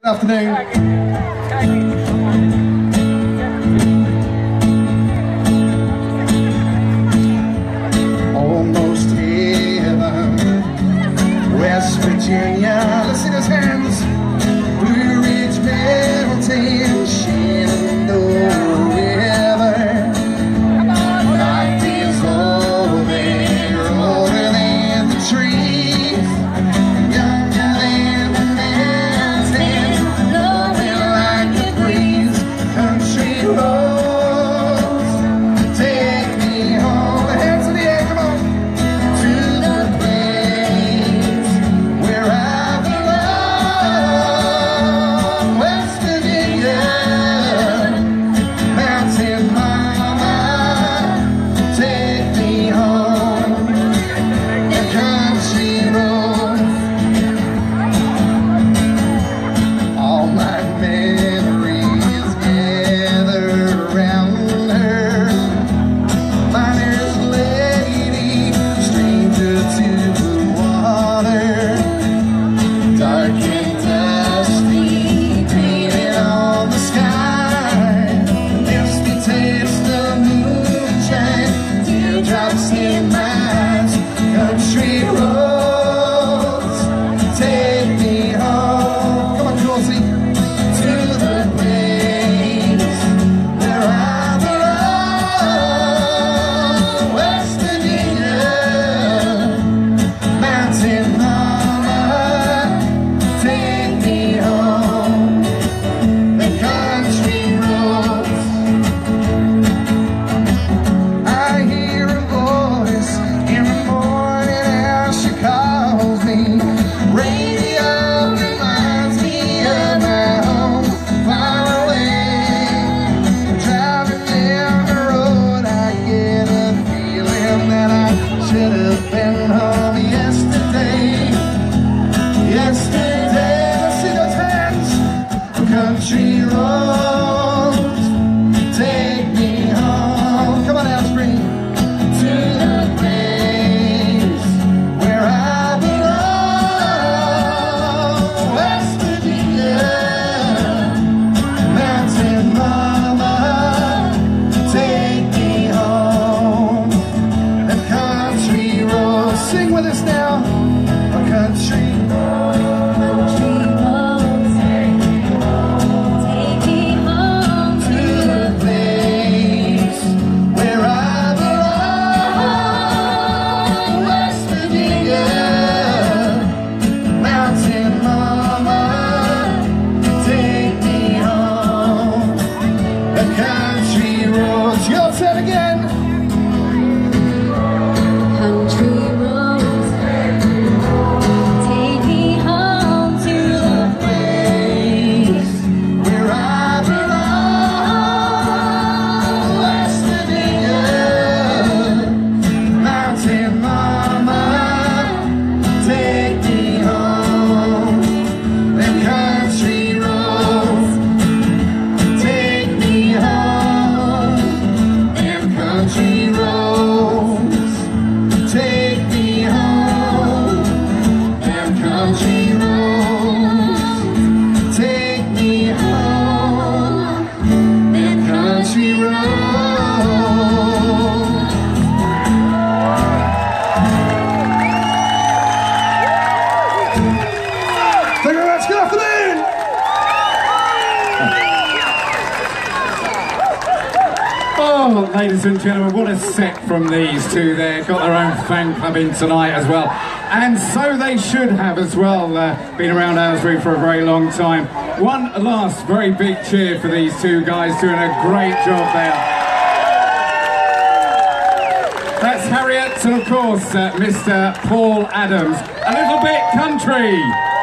Afternoon. Almost heaven, West Virginia. Let's see those hands. Blue Ridge Mountain, Shenandoah River. Life is older than the trees, younger than the mountains, blowing like a breeze. Country roads, take me home. Hands in the air, come on. To the place where I belong, West Virginia. Mountain mama, take me home. The country roads, all my memories gather around her. Miner's lady, stranger to the water, dark and dusty, painted on the sky. Misty taste of moonshine, teardrops in my eyes. Country roads, take me home. Come on, Josie. To the place where I belong, West Virginia. Mountain mama, take me home. The country roads. I hear a voice in the morning as she calls me. Radio reminds me of my home far away. Driving down the road, I get a feeling that I should have been home yesterday. Yesterday, let's see those hands. Country roads, take me home. Come on, Aylesbury. To the place where I belong, West Virginia. Mountain mama, take me home. The country roads, sing with us now. A country to the place where I belong, West Virginia. Mountain mama, take me home. The country roads. You'll say it again. Country roads, take me home to the Place where I belong, West Virginia. Mountain mama, take me home. The country roads, take me home. Them country roads, take me home. Them country roads, take me home. Them country roads. Thank you very much. Good afternoon. Oh, ladies and gentlemen, what a set from these two there. Got their own fan club in tonight as well. And so they should have as well. Been around Aylesbury for a very long time. One last very big cheer for these two guys doing a great job there. That's Harriet and of course Mr. Paul Adams. A little bit country.